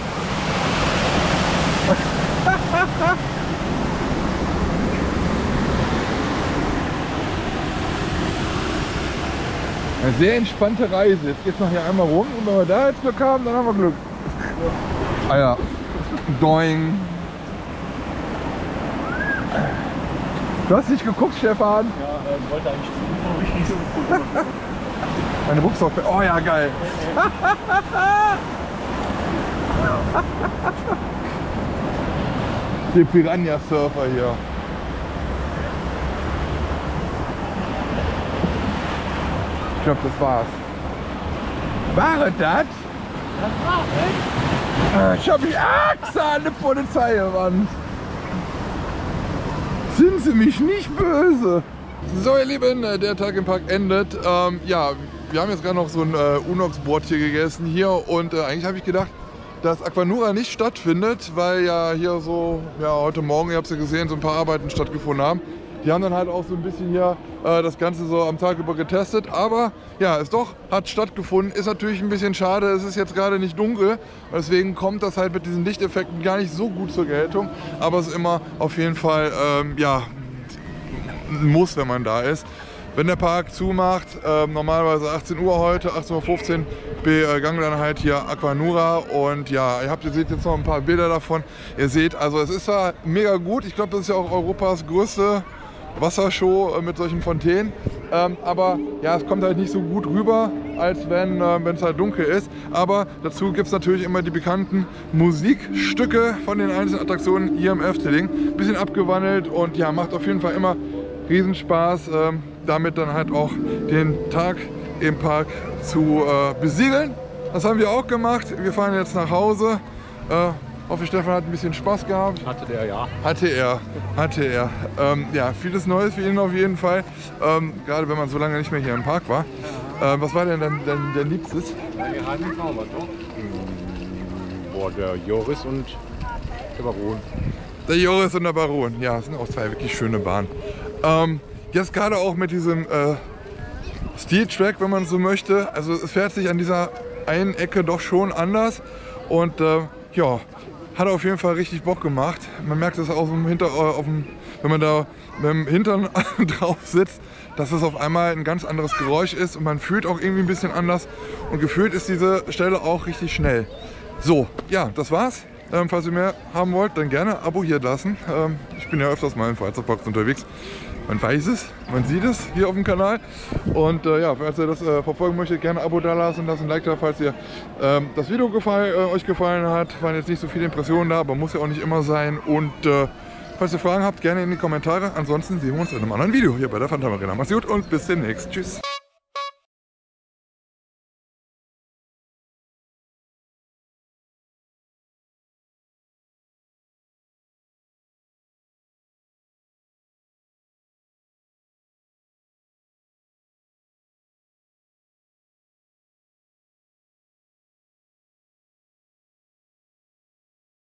Eine sehr entspannte Reise. Jetzt geht's noch hier einmal rum und wenn wir da jetzt Glück haben, dann haben wir Glück. Ah ja. Doing. Du hast nicht geguckt, Stefan? Ja, äh, wollte eigentlich zu, aber ich nicht so gut. Meine Buchse auf. Oh ja, geil. Die Piranha-Surfer hier. Ich glaube, das war's. War es das? Das war's, echt? Ich habe mich Angst an der Polizeiwand. Sind Sie mich nicht böse? So ihr Lieben, der Tag im Park endet. Ähm, ja, wir haben jetzt gerade noch so ein äh, Unox-Board hier gegessen hier und äh, eigentlich habe ich gedacht, dass Aquanura nicht stattfindet, weil ja hier so, ja heute Morgen, ihr habt es ja gesehen, so ein paar Arbeiten stattgefunden haben. Die haben dann halt auch so ein bisschen hier äh, das Ganze so am Tag über getestet, aber ja, es doch hat stattgefunden. Ist natürlich ein bisschen schade, es ist jetzt gerade nicht dunkel, deswegen kommt das halt mit diesen Lichteffekten gar nicht so gut zur Geltung, aber es ist immer auf jeden Fall, ähm, ja, ein Muss, wenn man da ist. Wenn der Park zumacht, äh, normalerweise achtzehn Uhr heute, achtzehn Uhr fünfzehn, begangen dann halt hier Aquanura und ja, ihr habt, ihr seht jetzt noch ein paar Bilder davon. Ihr seht, also es ist zwar mega gut, ich glaube, das ist ja auch Europas größte Wassershow mit solchen Fontänen, ähm, aber ja, es kommt halt nicht so gut rüber, als wenn äh, es halt dunkel ist, aber dazu gibt es natürlich immer die bekannten Musikstücke von den einzelnen Attraktionen hier im Efteling, ein bisschen abgewandelt und ja, macht auf jeden Fall immer Riesenspaß, ähm, damit dann halt auch den Tag im Park zu äh, besiegeln. Das haben wir auch gemacht, wir fahren jetzt nach Hause. Äh, hoffe, Stefan hat ein bisschen Spaß gehabt. Hatte der, ja. Hatte er, hatte er. Ähm, ja, vieles Neues für ihn auf jeden Fall. Ähm, gerade wenn man so lange nicht mehr hier im Park war. Ähm, was war denn dein, dein, dein Liebstes? Ja, wir hatten einen Zauber, doch. Boah, der Joris und der Baron. Der Joris und der Baron. Ja, das sind auch zwei wirklich schöne Bahnen. Ähm, jetzt gerade auch mit diesem äh, Steel Track, wenn man so möchte. Also es fährt sich an dieser einen Ecke doch schon anders. Und äh, ja, hat auf jeden Fall richtig Bock gemacht. Man merkt es auch im Hinter, auf dem, wenn man da mit dem Hintern drauf sitzt, dass es auf einmal ein ganz anderes Geräusch ist und man fühlt auch irgendwie ein bisschen anders. Und gefühlt ist diese Stelle auch richtig schnell. So, ja, das war's. Ähm, falls ihr mehr haben wollt, dann gerne Abo hier lassen. Ähm, ich bin ja öfters mal in Freizeitparks unterwegs. Man weiß es, man sieht es hier auf dem Kanal. Und äh, ja, falls ihr das äh, verfolgen möchtet, gerne ein Abo da lassen, lasst ein Like da, falls ihr ähm, das Video gefallen, äh, euch gefallen hat. Waren jetzt nicht so viele Impressionen da, aber muss ja auch nicht immer sein. Und äh, falls ihr Fragen habt, gerne in die Kommentare. Ansonsten sehen wir uns in einem anderen Video hier bei der Phantom Arena. Macht's gut und bis demnächst. Tschüss.